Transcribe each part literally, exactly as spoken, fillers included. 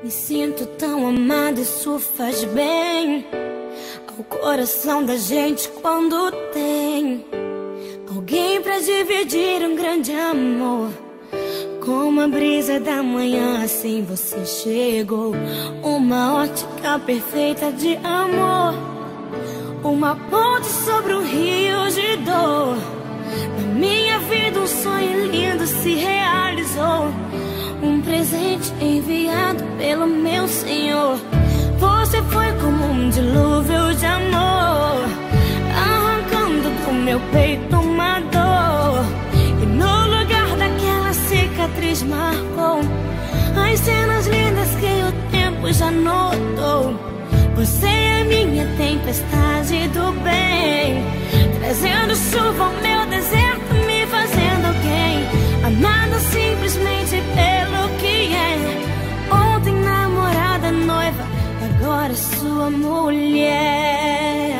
Me sinto tão amada, isso faz bem ao coração da gente quando tem alguém pra dividir um grande amor. Como a brisa da manhã, assim você chegou. Uma ótica perfeita de amor, uma ponte sobre um rio de dor. Na minha vida um sonho lindo se realizou, um presente enviado pelo meu Senhor. Você foi como um dilúvio de amor, arrancando do meu peito uma dor. E no lugar daquela cicatriz marcou as cenas lindas que o tempo já notou. Você é minha tempestade do bem, trazendo chuva ao meu deserto, me fazendo alguém amada simplesmente pelo que é. Ontem namorada, noiva, agora sua mulher.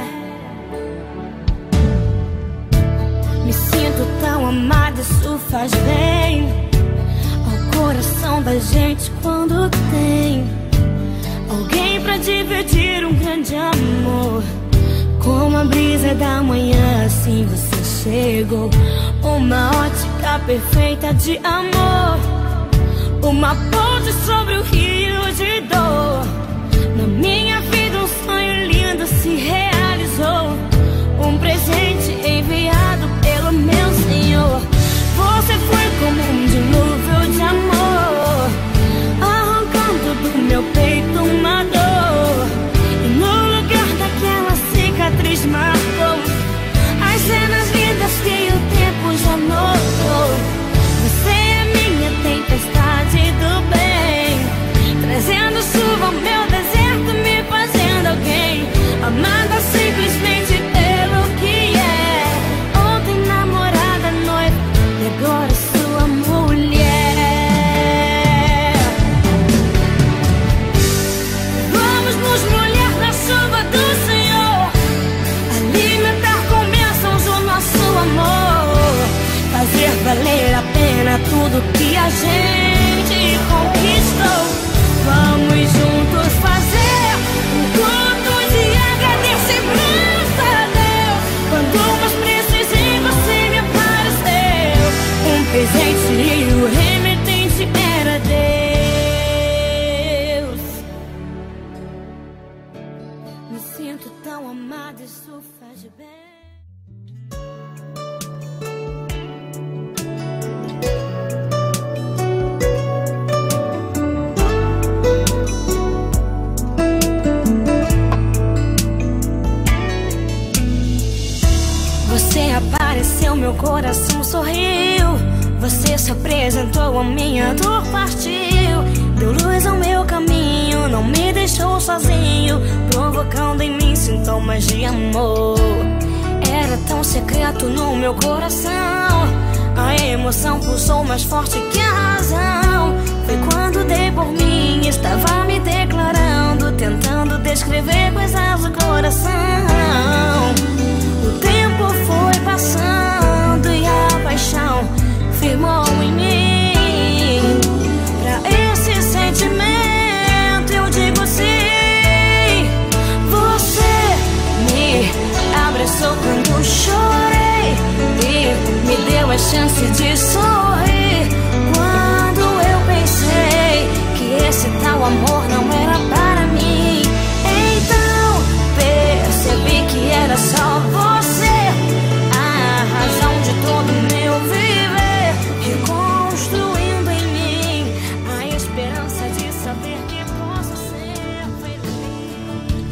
Me sinto tão amada, isso faz bem ao coração da gente quando tem alguém pra dividir um grande amor. Como a brisa da manhã, assim você chegou. Uma ótica perfeita de amor, uma ponte sobre o rio de dor. Na minha vida um sonho lindo se realizou, um presente enviado pelo meu Senhor. Você foi como um dilúvio de amor, arrancando do meu peito uma dor. E no lugar daquela cicatriz marcou as cenas lindas que o tempo já notou. Você é minha tempestade do bem, trazendo chuva ao meu deserto, me fazendo alguém amada simplesmente pelo que é. Ontem namorada, noiva, e agora sua mulher. Vamos nos molhar na chuva do Senhor, alimentar com bênçãos o nosso amor, fazer valer a pena tudo que a gente conquistou. Vamos juntos fazer um culto de agradecimento a Deus. Quando mais precisei você me apareceu, um presente e o remetente era Deus. Me sinto tão amada, isso faz bem. Você apareceu, meu coração sorriu. Você se apresentou, a minha dor partiu. Deu luz ao meu caminho, não me deixou sozinho, provocando em mim sintomas de amor. Era tão secreto no meu coração, a emoção pulsou mais forte que a razão. Foi quando dei por mim, estava me declarando, tentando descrever coisas do coração. O tempo foi passando e a paixão firmou em mim. Pra esse sentimento eu digo sim. Você me abraçou quando chorei e me deu a chance de sorrir. Quando eu pensei que esse tal amor não era para mim, então percebi que era só você, a razão de todo meu viver, reconstruindo em mim a esperança de saber que posso ser feliz.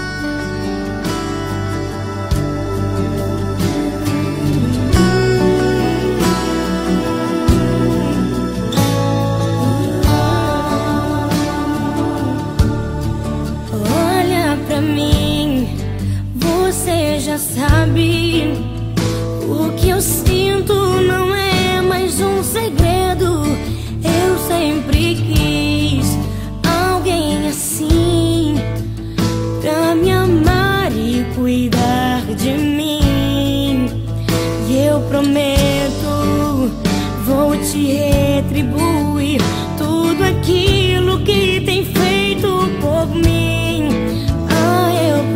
Olha pra mim, você já sabe, o que eu sinto não é mais um segredo. Eu sempre quis alguém assim, pra me amar e cuidar de mim. E eu prometo, vou te retribuir tudo aquilo que tem feito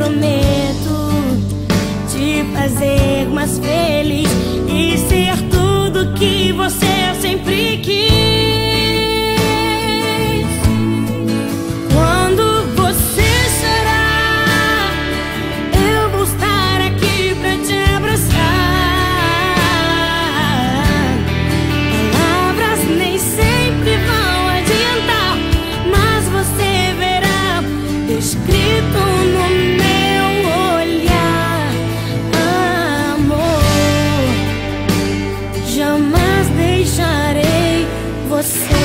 prometo te fazer mais feliz e ser tudo que você sempre quis. Quando você chorar, eu vou estar aqui pra te abraçar. Palavras nem sempre vão adiantar, mas você verá escrito no meu olhar, amor. Jamais deixarei você.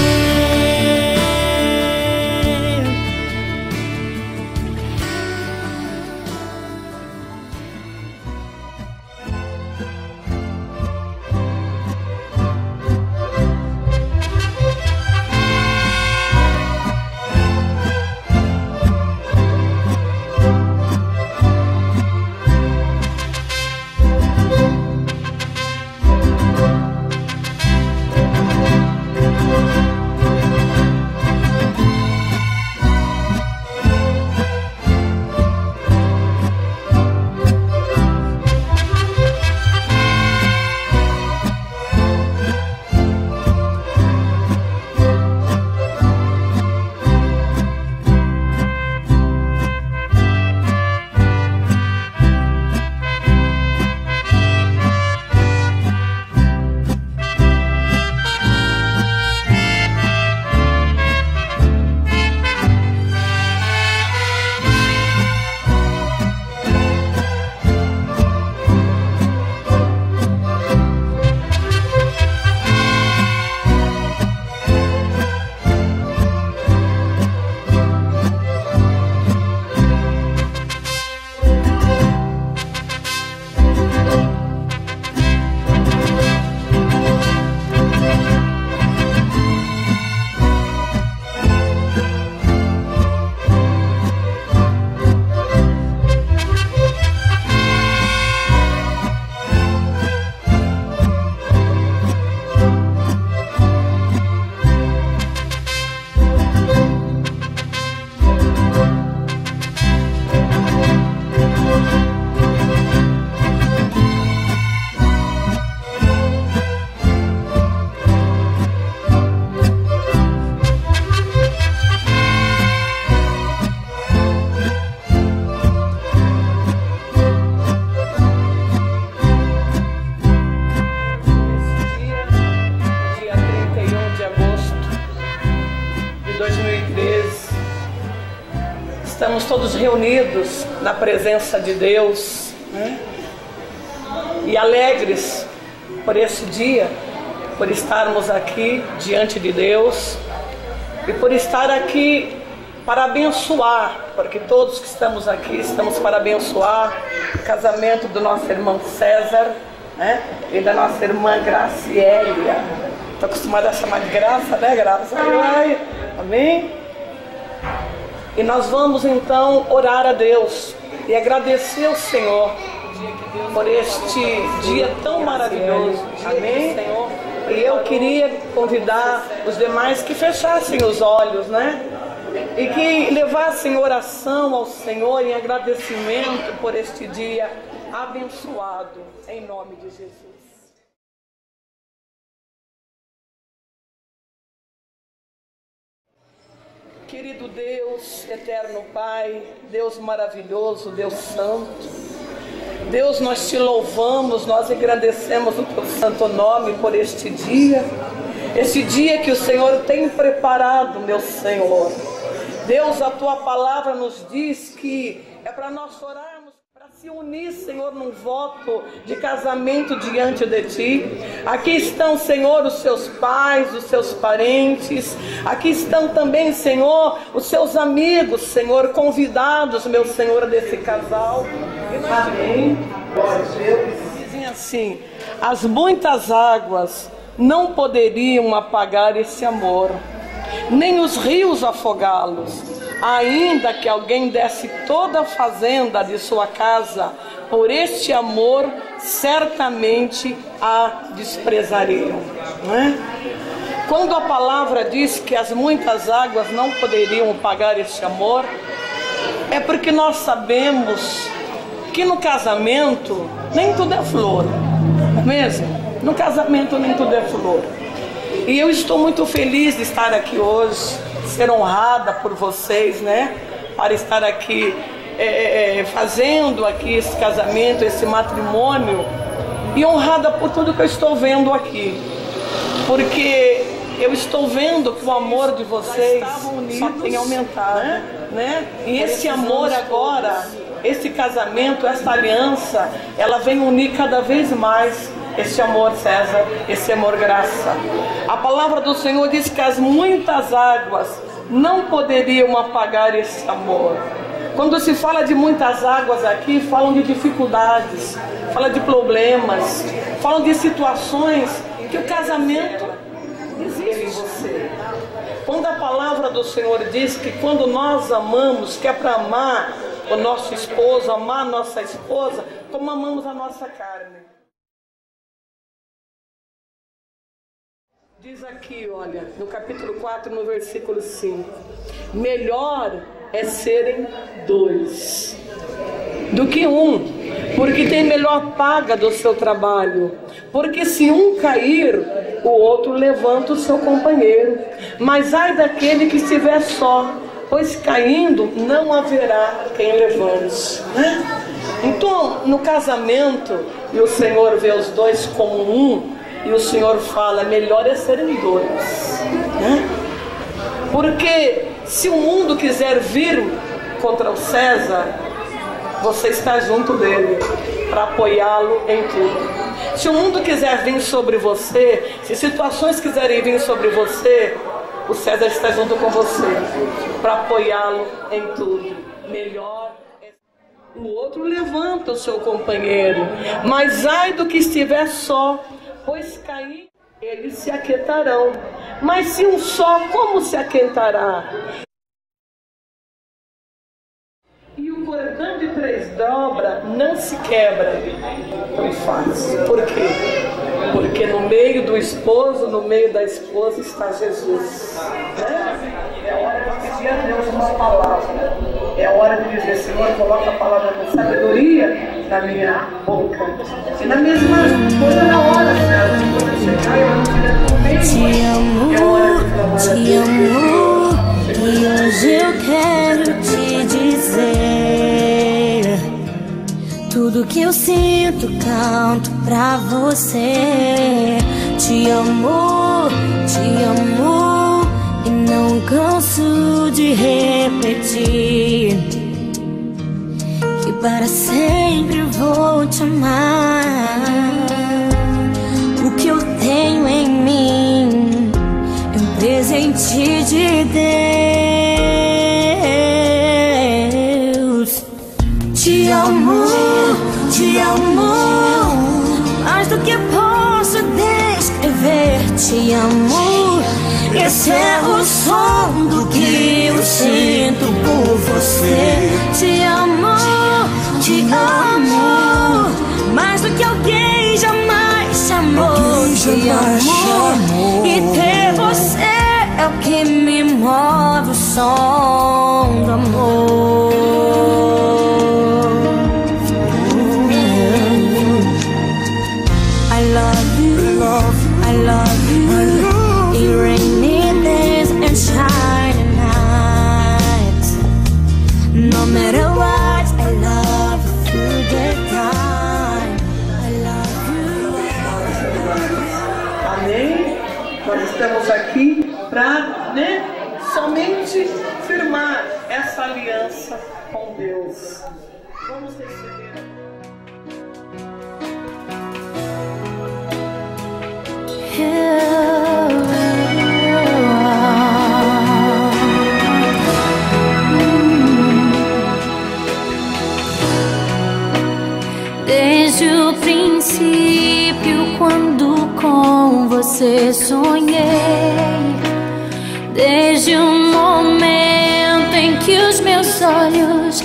Estamos todos reunidos na presença de Deus, né? E alegres por esse dia, por estarmos aqui diante de Deus e por estar aqui para abençoar, porque todos que estamos aqui estamos para abençoar o casamento do nosso irmão César, né? E da nossa irmã Gracielia. Estou acostumada a chamar de Graça, né, Graça? Ai, amém? E nós vamos então orar a Deus e agradecer ao Senhor por este dia tão maravilhoso. Amém? E eu queria convidar os demais que fechassem os olhos, né? E que levassem oração ao Senhor em agradecimento por este dia abençoado, em nome de Jesus. Querido Deus, eterno Pai, Deus maravilhoso, Deus santo, Deus, nós te louvamos, nós agradecemos o teu santo nome por este dia, este dia que o Senhor tem preparado, meu Senhor. Deus, a tua palavra nos diz que é para nós orarmos, para se unir, Senhor, num voto de casamento diante de ti. Aqui estão, Senhor, os seus pais, os seus parentes. Aqui estão também, Senhor, os seus amigos, Senhor, convidados, meu Senhor, desse casal. Amém. Dizem assim: as muitas águas não poderiam apagar esse amor, nem os rios afogá-los. Ainda que alguém desse toda a fazenda de sua casa por este amor, certamente a desprezariam, não é? Quando a palavra diz que as muitas águas não poderiam apagar este amor, É porque nós sabemos que no casamento nem tudo é flor, não é mesmo? No casamento nem tudo é flor. E eu estou muito feliz de estar aqui hoje, ser honrada por vocês, né? Para estar aqui é, fazendo aqui esse casamento, esse matrimônio, e honrada por tudo que eu estou vendo aqui, porque eu estou vendo que o amor de vocês só tem aumentado, né? E esse amor agora, esse casamento, essa aliança, ela vem unir cada vez mais esse amor, César, esse amor, Graça. A palavra do Senhor diz que as muitas águas não poderiam apagar esse amor. Quando se fala de muitas águas aqui, falam de dificuldades, fala de problemas, falam de situações que o casamento existe em você. Quando a palavra do Senhor diz que quando nós amamos, que é para amar o nosso esposo, amar a nossa esposa, como amamos a nossa carne. Diz aqui, olha, no capítulo quatro, no versículo cinco, melhor é serem dois do que um, porque tem melhor paga do seu trabalho, porque se um cair, o outro levanta o seu companheiro, mas ai daquele que estiver só, pois caindo não haverá quem levante, né? Então, no casamento, e o Senhor vê os dois como um, e o Senhor fala, melhor é serem dois, né? Porque se o mundo quiser vir contra o César, você está junto dele para apoiá-lo em tudo. Se o mundo quiser vir sobre você, se situações quiserem vir sobre você, o César está junto com você para apoiá-lo em tudo. Melhor é... O outro levanta o seu companheiro, mas ai do que estiver só, pois cair, eles se aquietarão. Mas se um só, como se aquentará? E o cordão de três dobras não se quebra tão fácil. Por quê? Porque no meio do esposo, no meio da esposa está Jesus, né? É hora de pedir a Deus uma palavra. É hora de dizer, Senhor, coloca a palavra com sabedoria na minha boca. E na mesma coisa, na hora, César, quando eu chegar, eu vou tirar do meio. Te amo, te amo, e hoje eu quero te dizer tudo que eu sinto, canto pra você. Te amo, te amo, e não canso de repetir que para sempre vou te amar. O que eu tenho em mim é um presente de Deus. Te amo, te amo, mais do que posso descrever. Te amo, esse é o som do que eu sinto por você. Te amo, te amo, mais do que alguém jamais te amou. Te amo, e ter você é o que me move, o som do amor. I love you, I love you, in rainy days and shining nights. No matter what, I love you through the time. I love you. Amém? Nós estamos aqui para, né, somente firmar essa aliança com Deus. Vamos receber. Desde o princípio, quando com você sonhei, desde o momento em que os meus olhos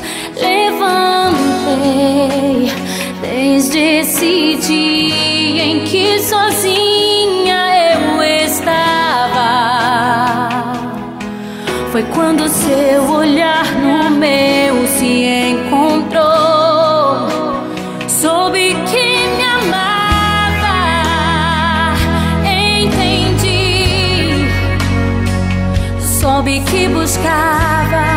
levantei, desde esse dia em que sozinha eu estava, Foi quando seu olhar no meu se encontrou. Soube que me amava, entendi. Soube que buscava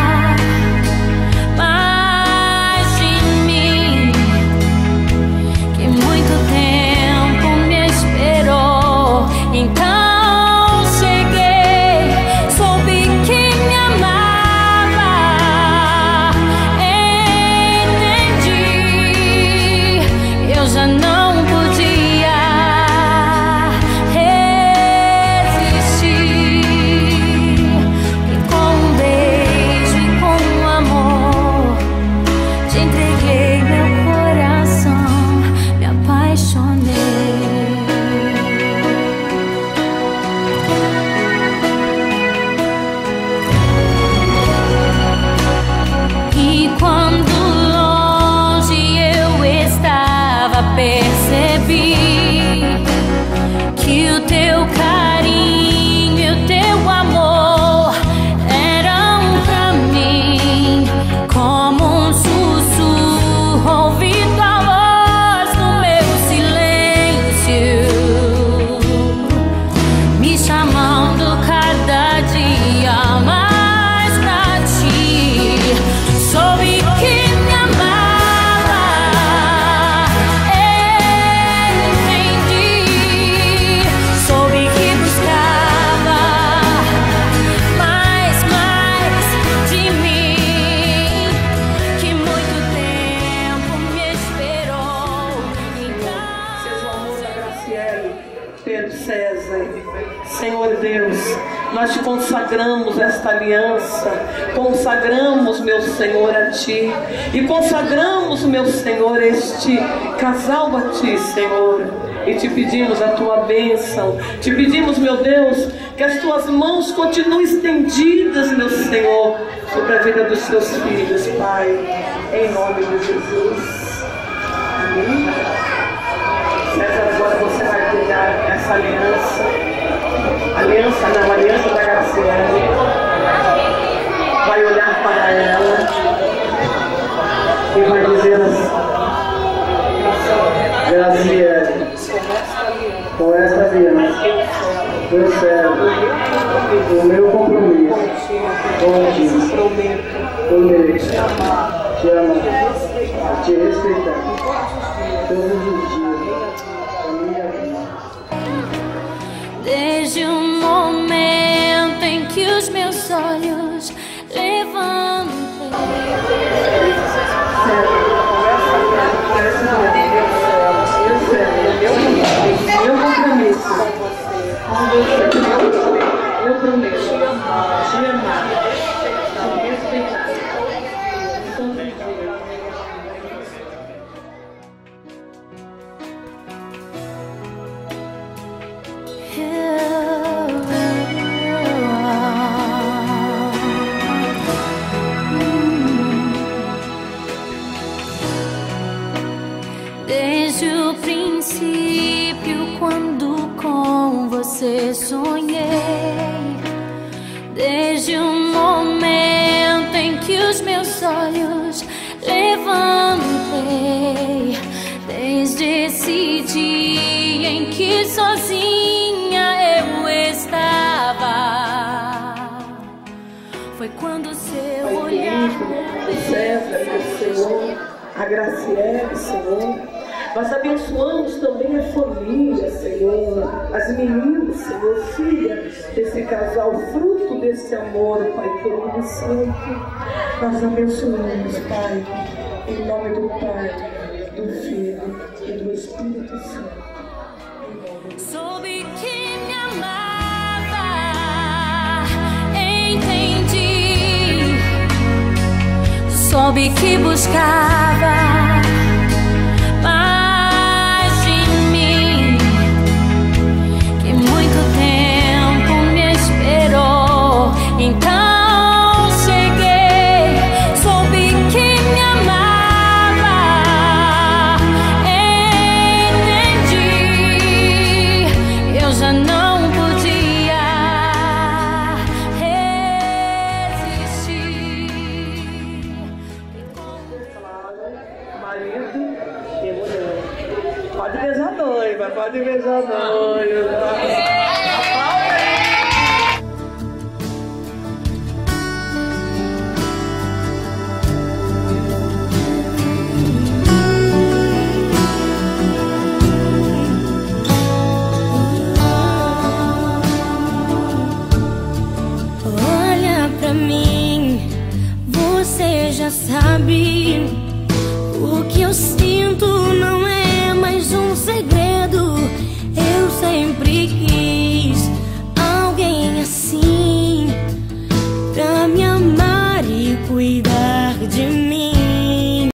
mais de mim, que muito tempo me esperou. Então já não podia resistir, e com um beijo e com um amor te entreguei meu coração, me apaixonei. E quando percebi que o teu carinho e o teu amor eram pra mim como um sussurro, ouvindo a voz no meu silêncio, me chamando cada dia mais pra ti. Soube que me amava, Senhor Deus, nós te consagramos esta aliança, consagramos, meu Senhor, a Ti, e consagramos, meu Senhor, este casal a Ti, Senhor, e te pedimos a Tua bênção, te pedimos, meu Deus, que as Tuas mãos continuem estendidas, meu Senhor, sobre a vida dos Teus filhos, Pai, em nome de Jesus. Amém. César, agora você vai pegar essa aliança, aliança não, aliança da Graciele, vai olhar para ela e vai dizer assim: Graciele, com essa aliança eu servo o meu compromisso contigo, prometo te amar, te amar, te respeitar todos os dias da minha vida. Desde o momento em que os meus olhos levantem, eu compromisso com você, eu prometo te amar, te respeitar todos os dias. Desde o princípio, quando com você sonhei, desde o momento em que os meus olhos levantei, desde esse dia em que sozinha eu estava, foi quando seu olhar, o César, meu Senhor, a Graciele, Senhor. Nós abençoamos também a família, Senhor, as meninas, Senhor, filha desse casal, fruto desse amor, Pai querido Santo. Nós abençoamos, Pai, em nome do Pai, do Filho e do Espírito Santo. Soube que me amava, entendi. Soube que buscava mais de mim, que muito tempo me esperou. Então cheguei, soube que me amava, entendi. Eu já não podia resistir. Pode beijar a noiva, pode beijar a noiva. Olha pra mim, você já sabe o que eu sinto.